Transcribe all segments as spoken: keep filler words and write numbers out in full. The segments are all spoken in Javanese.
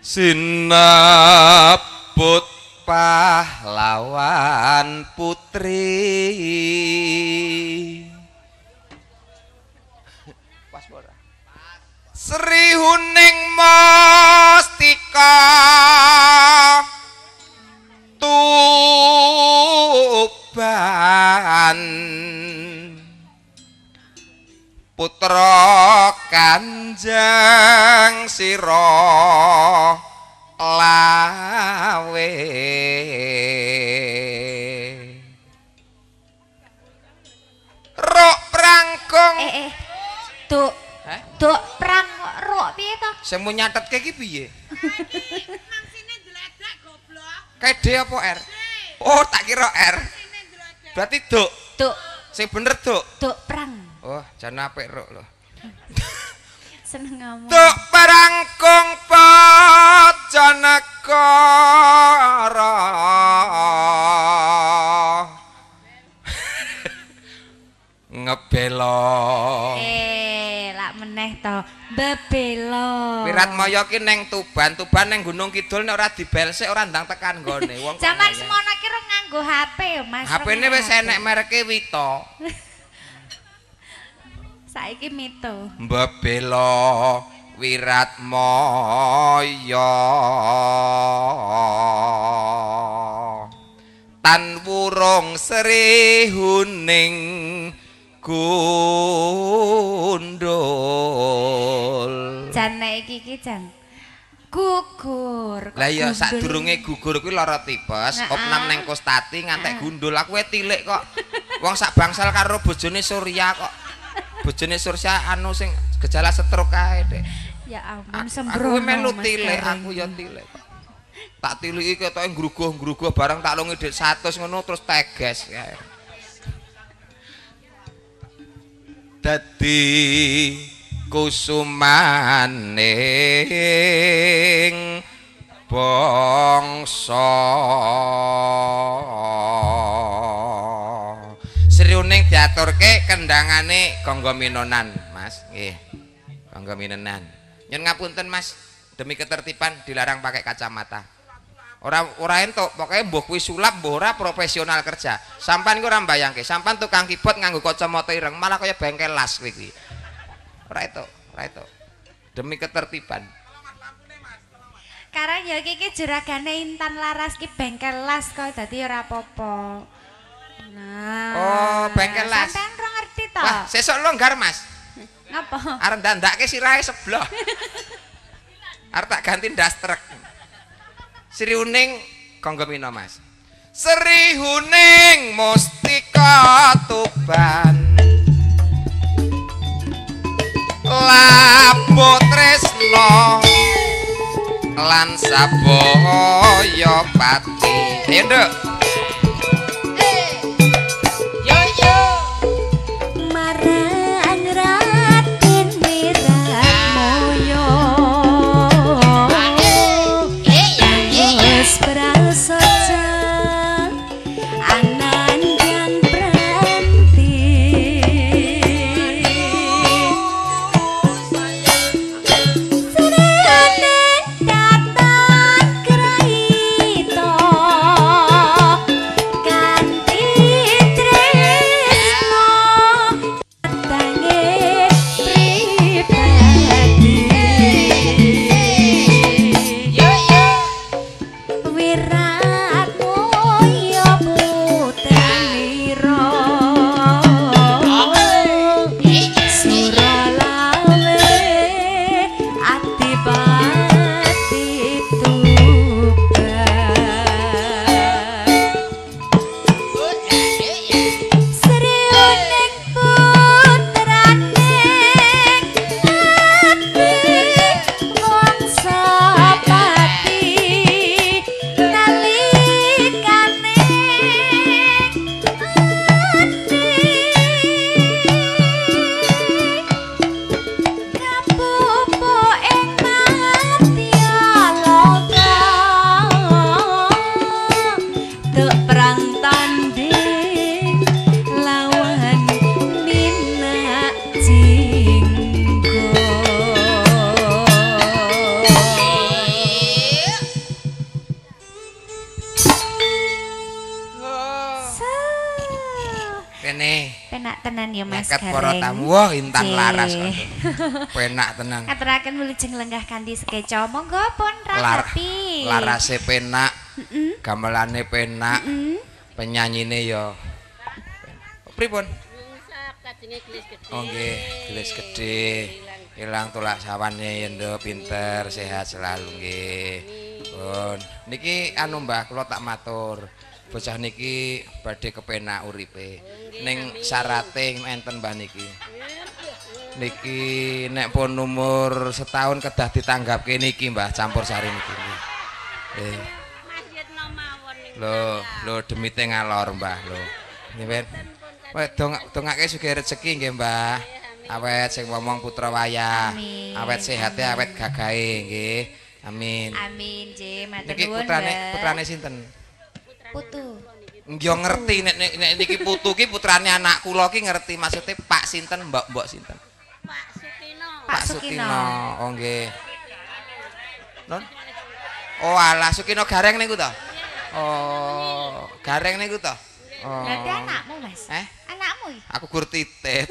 Sinaput pahlawan putri Sri Huning Mustika Tuban putra Kanjeng Sira lawe rok prangkung eh eh tuk tuk prang rok piye to sing mau nyatetke iki piye mangsine jledek goblok kede apa R oh tak kira R berarti duk tuk sing bener duk tuk prang oh jan apik rok lho seneng ngomong tuk parangkung Pajanegara ngebelo eh lak meneh to bebelo Wiratmaya ki ning Tuban Tuban ning Gunung Kidul nek ora dibelsek ora ndang tekan gone wong zaman semono ki ro nganggo H P yo Mas H P-ne wis enek mereke Wito saiki Mito Bebelo Wiratmaya tan wurung Sri Huning gundul jan nek iki ki jan gugur lah ya sadurunge gugur kuwi lara tipes opnam ning Kostati ngantek gundul aku wae tilik kok wong sak bangsal karo bojone Surya kok bojone Surya anu sing gejala stroke kae Dek ya ampun sembrono aku melu tilik aku ya tilik tak tiliki ketoke ngruguh-ngruguh bareng tak lungi dik seratus ngono terus teges kae dadi kusumaning bangsa Sri Huning diaturke kendangane Gangga Minonan Mas nggih Gangga Minonan nyun ngapunten Mas demi ketertiban dilarang pakai kacamata ora ora entuk pokoke mbuh kuwi sulap mbuh ora profesional kerja sampean ku ora mbayangke sampean tukang keyboard nganggo kacamata ireng malah kaya bengkel las kuwi kuwi ora entuk ora entuk demi ketertiban karang ya iki ki juragane Intan Laras ki bengkel las kok dadi ora apa-apa nah oh bengkel las sampean ora ngerti to wah sesuk longgar Mas ngapa arep ndandake sirahe sebelah arep tak ganti dastrek Sri Huning Gangga Mina Mas Sri Huning Mustika Tuban Labuh tresno lan sabaya pati ayo Nduk yo yo marang Raden Wiratmaya wis prasaja anandang pranti serene datang kraito tenan ya Mas Nyaket Gareng. para tamu. Wah, Intan Jee. laras kok. Penak tenan. Ngaturaken wilujeng lenggah kanthi sekeca. Monggo pun Lar ranggapi. larase penak. Heeh. Gamelane penak. Heeh. Penyanyine ya pripun? Kajenge gelis gedhe. Oh nggih, gelis gedhe. Ilang tulak sawane yendo pinter sehat selalu nggih. Pun niki anu Mbah kula tak matur. Bocah niki badhe kepenak uripe. Ning syarate enten Mbah niki. Niki nek pun umur setahun kedah ditanggapke niki Mbah campur sari niki. Eh. Lho, lho demite ngalor Mbah lho. Nggih. Wes dongake sugih rezeki nggih Mbah. Awet sing ngomong putra wayah. Awet sehate awet gagahe nggih. Amin. Amin, J. Matur Niki nuwun. putrane Mbak. putrane sinten? Putu. Yo ngerti nek nek, nek niki putu ki putrane anak kula ki ngerti maksudnya Pak sinten, Mbak-mbok sinten? Pak Sukino. Pak Sukino. Oh nggih. Non? Oh alah Sukino Gareng niku to? Oh, Gareng niku to? Oh. Berarti anakmu, Mas? Eh? Anakmu iki? Aku gur titip.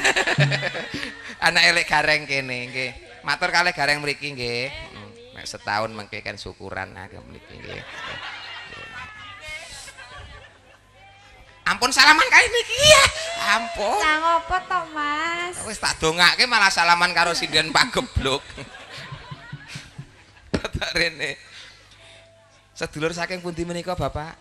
Anak elek Gareng kene nggih. Matur kalih Gareng mriki nggih. Nek setahun mengke kan syukuran agak mriki nggih. Ampun salaman kali niki ya. Ampun. Lah ngopo to, Mas? Wis tak dongake malah salaman karo sinden Pak Geblok. Tak rene. Sedulur saking pundi menika, Bapak?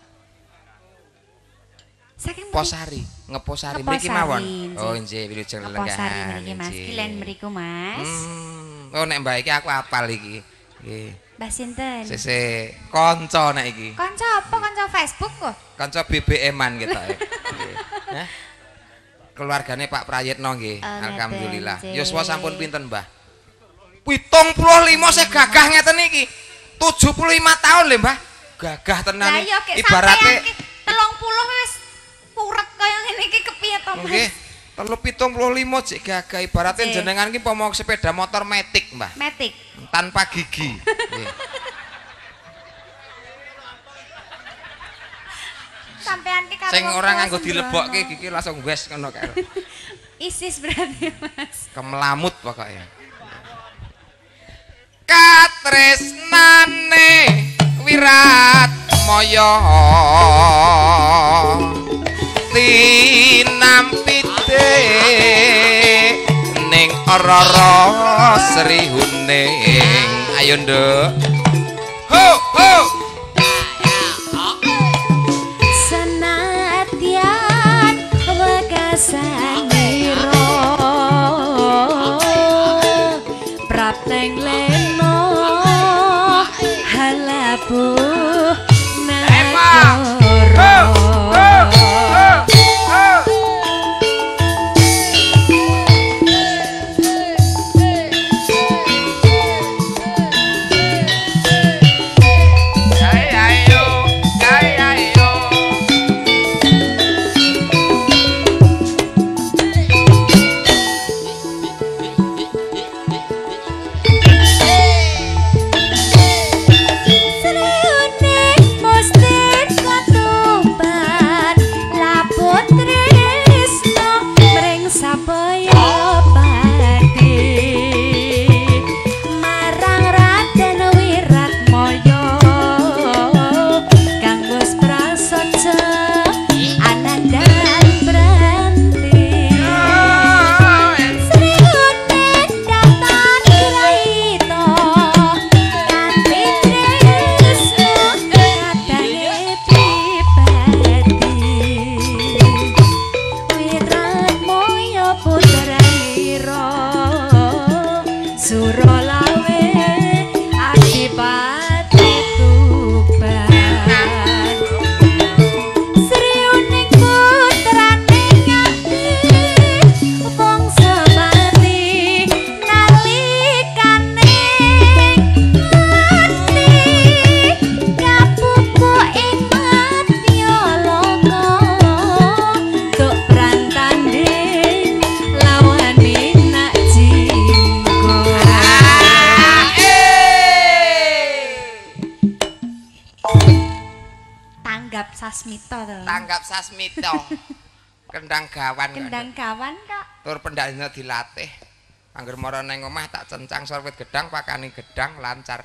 Saking Posari, ngeposari mriki Ngeposari, mawon. nggih. Oh, nggih, wilujeng Posari lenggahan. mriki Mas, kilen mriku Mas. Hmm. Oh nek Mbak iki aku apal iki. Nggih. Mbah sinten? Sese kanca nek iki. Kanca apa? Kanca Facebook kok? Kanca B B M-an ketoke. Nggih. Hah? Keluargane Pak Prayitno nggih. Oh, ngeten, Alhamdulillah. Cik. Yuswa sampun pinten, Mbah? pitung puluh lima saya gagah ngeten iki. tujuh puluh lima tahun lho, Mbah. Gagah tenan. Lah iya kek Ibarate telung puluh wis purek kaya ngene iki kepiye to, Mas? nggih. Telu pitung puluh lima cek gagah ibaratnya Cik. jenengan iki pomo sepeda motor metik, Mbah. Matic. Tanpa gigi. Nggih. Sampean ki karo Sing wong ora tua nganggo sembrono. dilebokke gigi langsung wes ngono kae. Isis berarti, Mas. Kemelamut pokoknya. Katresnane wirat moyo tinampite ning ora-ora srihuning ayo nduk ho ho Senadyan wekasaniro prapteng leno halabuh nagara. tanggap sasmita Kendang gawan. Kendang gawan kok. Tur pendaknya dilatih. Angger mara nang omah tak cencang sorwit gedang pakani gedang lancar.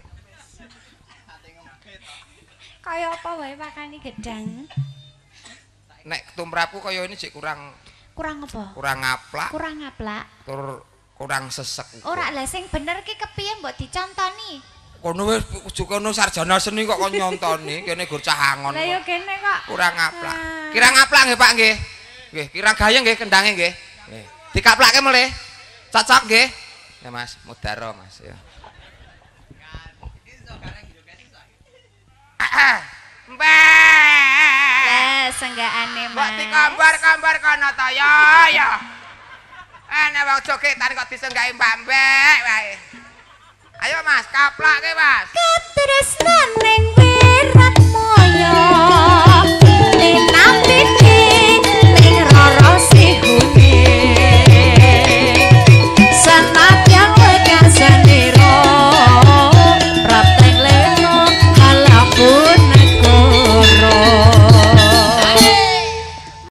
Kaya apa wae pakani gedang? Nek tumrapku kaya ini sik kurang Kurang apa? kurang ngaplak. Kurang ngaplak. Tur kurang sesek. Ora lah sing bener ki kepiye mbok dicontoni? Kono wis ujuk kono sarjana seni kok kon nyontoni, kene gur cah angon. Lah ya kene kok. Kurang ngaplak. Ah. Kirang ngaplak nggih Pak nggih. Nggih, kirang gayeng nggih kendange nggih. Nggih. Dikaplake melih. Cocok nggih. Ya Mas, mudaro Mas ya. Mbak. Lah senggaane Mbok Mas. dikambar-kambar kono ta ya ya. Ana wong jogetan kok disenggahi Mbak Mbek wae. Ayo Mas, kaplake Mas. Katresnan ning